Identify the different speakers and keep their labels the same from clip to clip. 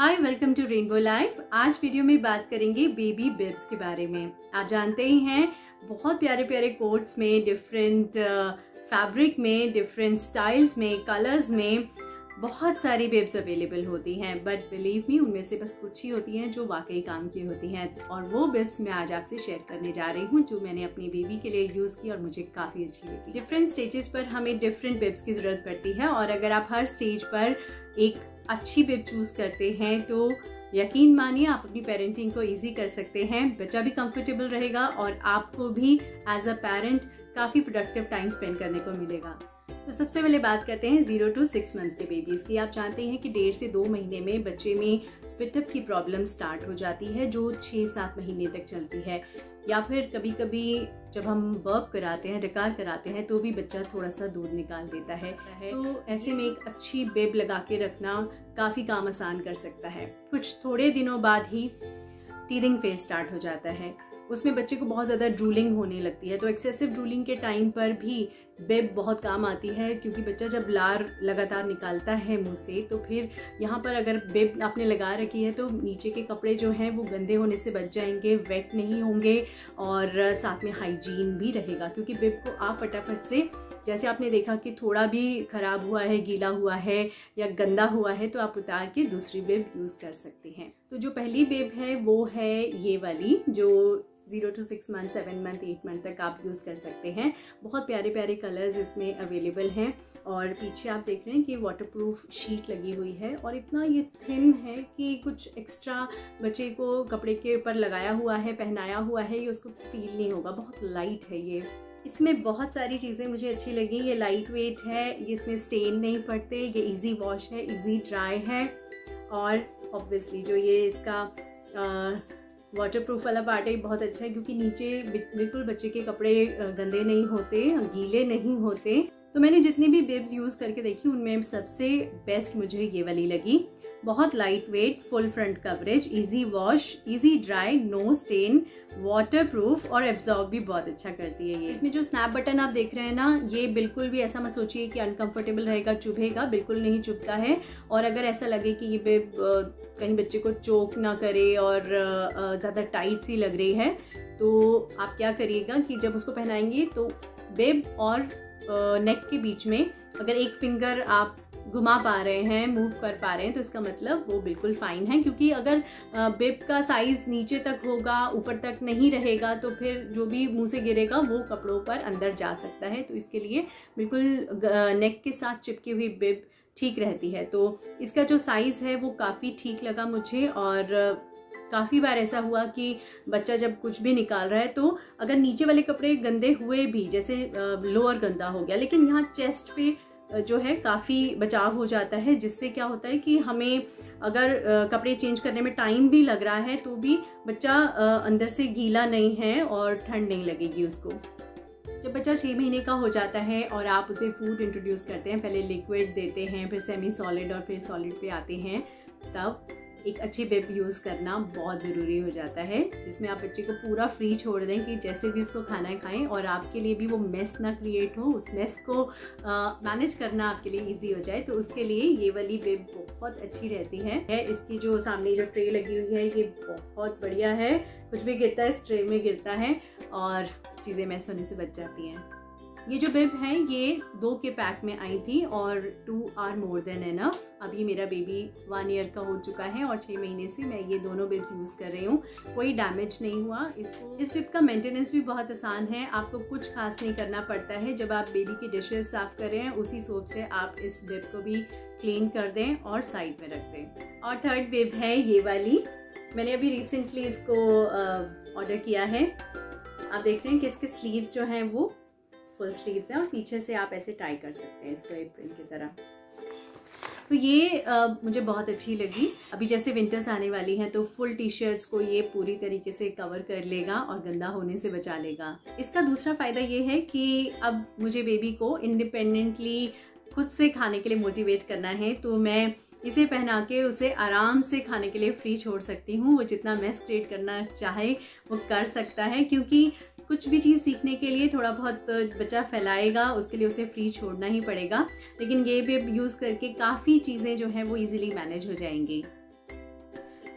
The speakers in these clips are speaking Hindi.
Speaker 1: Hi, welcome to Rainbow Life. आज वीडियो में बात करेंगे बेबी बिब्स के बारे में। आप जानते ही हैं बहुत प्यारे प्यारे कोट्स में, डिफरेंट फैब्रिक में, डिफरेंट स्टाइल्स में, कलर्स में बहुत सारी बिब्स अवेलेबल होती हैं, बट बिलीव मी उनमें से बस कुछ ही होती हैं जो वाकई काम की होती हैं। और वो बिब्स मैं आज आपसे शेयर करने जा रही हूँ जो मैंने अपनी बेबी के लिए यूज़ की और मुझे काफ़ी अच्छी लगी। डिफरेंट स्टेजेस पर हमें डिफरेंट बिब्स की ज़रूरत पड़ती है और अगर आप हर स्टेज पर एक अच्छी बिब चूज करते हैं तो यकीन मानिए आप अपनी पेरेंटिंग को इजी कर सकते हैं। बच्चा भी कंफर्टेबल रहेगा और आपको भी एज अ पेरेंट काफ़ी प्रोडक्टिव टाइम स्पेंड करने को मिलेगा। तो सबसे पहले बात करते हैं 0 to 6 मंथ के बेबीज़ की। आप जानते हैं कि 1.5 से 2 महीने में बच्चे में स्पिटअप की प्रॉब्लम स्टार्ट हो जाती है जो 6-7 महीने तक चलती है, या फिर कभी कभी जब हम बर्प कराते हैं, डकार कराते हैं तो भी बच्चा थोड़ा सा दूध निकाल देता है। तो ऐसे में एक अच्छी बेब लगा के रखना काफ़ी काम आसान कर सकता है। कुछ थोड़े दिनों बाद ही टीथिंग फेज स्टार्ट हो जाता है, उसमें बच्चे को बहुत ज़्यादा ड्रूलिंग होने लगती है। तो एक्सेसिव ड्रूलिंग के टाइम पर भी बेब बहुत काम आती है, क्योंकि बच्चा जब लार लगातार निकालता है मुंह से तो फिर यहाँ पर अगर बेब आपने लगा रखी है तो नीचे के कपड़े जो हैं वो गंदे होने से बच जाएंगे, वेट नहीं होंगे और साथ में हाइजीन भी रहेगा। क्योंकि बेब को आप फटाफट से, जैसे आपने देखा कि थोड़ा भी ख़राब हुआ है, गीला हुआ है या गंदा हुआ है तो आप उतार के दूसरी बेब यूज़ कर सकते हैं। तो जो पहली बेब है वो है ये वाली, जो 0 to 6 मंथ, 7 मंथ, 8 मंथ तक आप यूज़ कर सकते हैं। बहुत प्यारे प्यारे कलर्स इसमें अवेलेबल हैं और पीछे आप देख रहे हैं कि वाटरप्रूफ शीट लगी हुई है और इतना ये थिन है कि कुछ एक्स्ट्रा बच्चे को कपड़े के ऊपर लगाया हुआ है, पहनाया हुआ है, ये उसको फील नहीं होगा। बहुत लाइट है ये। इसमें बहुत सारी चीज़ें मुझे अच्छी लगी। ये लाइट वेट है, इसमें स्टेन नहीं पड़ते, ये इजी वॉश है, इजी ड्राई है और ऑब्वियसली जो ये इसका वाटरप्रूफ वाला पार्ट है बहुत अच्छा है, क्योंकि नीचे बिल्कुल बच्चे के कपड़े गंदे नहीं होते, गीले नहीं होते। तो मैंने जितनी भी बिब्स यूज़ करके देखी उनमें सबसे बेस्ट मुझे ये वाली लगी। बहुत light weight, full front coverage, easy wash, easy dry, no stain, waterproof और एब्जॉर्ब भी बहुत अच्छा करती है ये। इसमें जो स्नैप बटन आप देख रहे हैं ना, ये बिल्कुल भी ऐसा मत सोचिए कि अनकंफर्टेबल रहेगा, चुभेगा, बिल्कुल नहीं चुभता है। और अगर ऐसा लगे कि ये बिब कहीं बच्चे को चोक ना करे और ज़्यादा टाइट सी लग रही है तो आप क्या करिएगा कि जब उसको पहनाएंगे तो बिब और नेक के बीच में अगर एक फिंगर आप घुमा पा रहे हैं, मूव कर पा रहे हैं तो इसका मतलब वो बिल्कुल फाइन है। क्योंकि अगर बिब का साइज नीचे तक होगा, ऊपर तक नहीं रहेगा तो फिर जो भी मुंह से गिरेगा वो कपड़ों पर अंदर जा सकता है। तो इसके लिए बिल्कुल नेक के साथ चिपकी हुई बिब ठीक रहती है। तो इसका जो साइज़ है वो काफ़ी ठीक लगा मुझे। और काफ़ी बार ऐसा हुआ कि बच्चा जब कुछ भी निकाल रहा है तो अगर नीचे वाले कपड़े गंदे हुए भी, जैसे लोअर गंदा हो गया, लेकिन यहाँ चेस्ट पे जो है काफ़ी बचाव हो जाता है, जिससे क्या होता है कि हमें अगर कपड़े चेंज करने में टाइम भी लग रहा है तो भी बच्चा अंदर से गीला नहीं है और ठंड नहीं लगेगी उसको। जब बच्चा 6 महीने का हो जाता है और आप उसे फूड इंट्रोड्यूस करते हैं, पहले लिक्विड देते हैं, फिर सेमी सॉलिड और फिर सॉलिड पे आते हैं, तब एक अच्छी बिब यूज़ करना बहुत ज़रूरी हो जाता है, जिसमें आप बच्चे को पूरा फ्री छोड़ दें कि जैसे भी उसको खाना है खाएं और आपके लिए भी वो मेस ना क्रिएट हो, उस मेस को मैनेज करना आपके लिए इजी हो जाए। तो उसके लिए ये वाली बिब बहुत अच्छी रहती है। इसकी जो सामने जो ट्रे लगी हुई है ये बहुत बढ़िया है, कुछ भी गिरता है इस ट्रे में गिरता है और चीज़ें मेस होने से बच जाती हैं। ये जो बिब है ये 2 के पैक में आई थी और 2 आर मोर देन एनफ। अभी मेरा बेबी 1 ईयर का हो चुका है और 6 महीने से मैं ये दोनों बिब्स यूज़ कर रही हूँ, कोई डैमेज नहीं हुआ इसको। इस बिब का मेंटेनेंस भी बहुत आसान है, आपको कुछ खास नहीं करना पड़ता है। जब आप बेबी की डिशेस साफ़ कर रहे हैं उसी सोप से आप इस बिब को भी क्लीन कर दें और साइड में रख दें। और थर्ड बिब है ये वाली, मैंने अभी रिसेंटली इसको ऑर्डर किया है। आप देख रहे हैं कि इसके स्लीव्स जो हैं वो फुल स्लीव्स हैं और पीछे से आप ऐसे टाई कर सकते हैं इसको एप्रिल की तरह। तो ये मुझे बहुत अच्छी लगी। अभी जैसे विंटर्स आने वाली हैं तो फुल टी शर्ट्स को ये पूरी तरीके से कवर कर लेगा और गंदा होने से बचा लेगा। इसका दूसरा फ़ायदा ये है कि अब मुझे बेबी को इंडिपेंडेंटली खुद से खाने के लिए मोटिवेट करना है, तो मैं इसे पहना के उसे आराम से खाने के लिए फ्री छोड़ सकती हूँ। वो जितना मेस क्रिएट करना चाहे वो कर सकता है, क्योंकि कुछ भी चीज़ सीखने के लिए थोड़ा बहुत बच्चा फैलाएगा, उसके लिए उसे फ्री छोड़ना ही पड़ेगा। लेकिन ये भी यूज़ करके काफ़ी चीज़ें जो हैं वो इजीली मैनेज हो जाएंगी।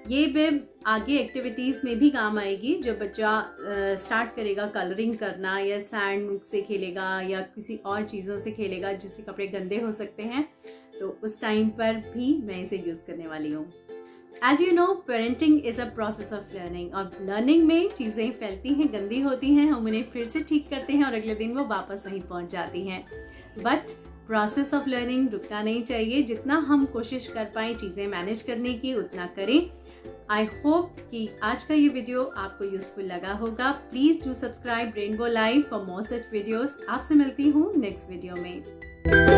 Speaker 1: ये बिब आगे एक्टिविटीज़ में भी काम आएगी। जब बच्चा स्टार्ट करेगा कलरिंग करना या सैंड से खेलेगा या किसी और चीज़ों से खेलेगा जिससे कपड़े गंदे हो सकते हैं, तो उस टाइम पर भी मैं इसे यूज़ करने वाली हूँ। As you know, parenting is a process of learning. और लर्निंग में चीज़ें फैलती हैं, गंदी होती हैं, हम उन्हें फिर से ठीक करते हैं और अगले दिन वो वापस वहीं पहुँच जाती हैं। बट प्रोसेस ऑफ लर्निंग रुकना नहीं चाहिए। जितना हम कोशिश कर पाएँ चीज़ें मैनेज करने की, उतना करें। आई होप कि आज का ये वीडियो आपको यूजफुल लगा होगा। Please do subscribe Rainbow live for more such videos. आपसे मिलती हूँ नेक्स्ट वीडियो में।